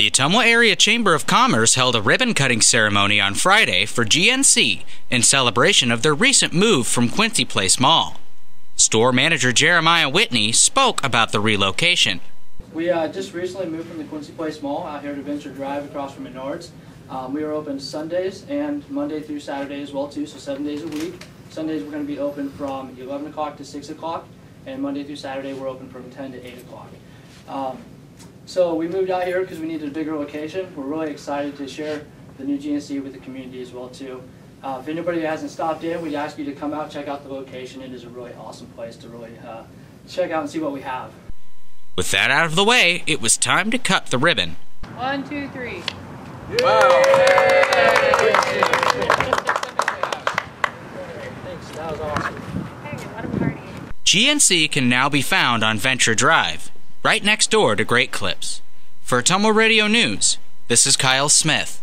The Ottumwa Area Chamber of Commerce held a ribbon-cutting ceremony on Friday for GNC in celebration of their recent move from Quincy Place Mall. Store manager Jeremiah Whitney spoke about the relocation. We just recently moved from the Quincy Place Mall out here to Venture Drive across from Menards. We are open Sundays and Monday through Saturday as well too, so 7 days a week. Sundays we're going to be open from 11 o'clock to 6 o'clock, and Monday through Saturday we're open from 10 to 8 o'clock. So we moved out here because we needed a bigger location. We're really excited to share the new GNC with the community as well too. If anybody hasn't stopped in, we'd ask you to come out, check out the location. It is a really awesome place to really check out and see what we have. With that out of the way, it was time to cut the ribbon. 1, 2, 3. Wow. Thanks, that was awesome. Hey, what a party. GNC can now be found on Venture Drive, right next door to Great Clips. For Ottumwa Radio News, this is Kyle Smith.